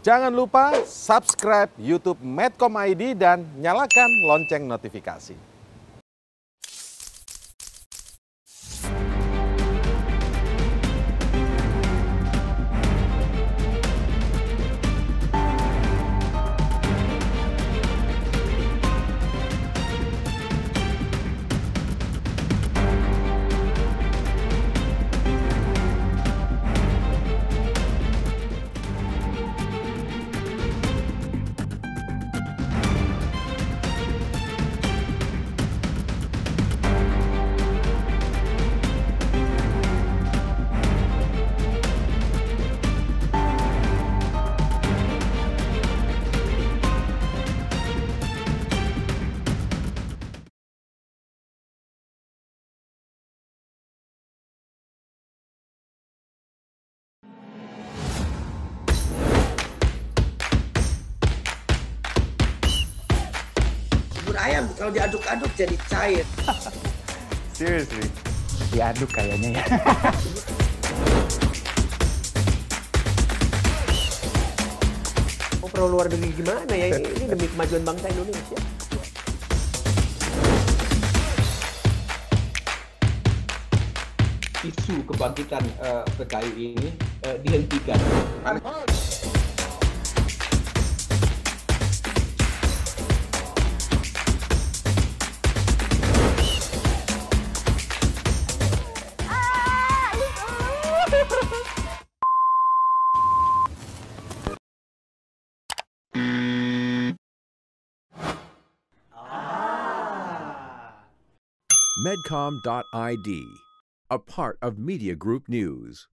Jangan lupa subscribe YouTube Medcom ID dan nyalakan lonceng notifikasi. Bubur ayam kalau diaduk-aduk jadi cair. Seriously? Diaduk kayaknya ya. Mau pro luar negeri gimana ya? Ini demi kemajuan bangsa Indonesia. Isu kebangkitan PKI ini dihentikan. Medcom.id, a part of Media Group News.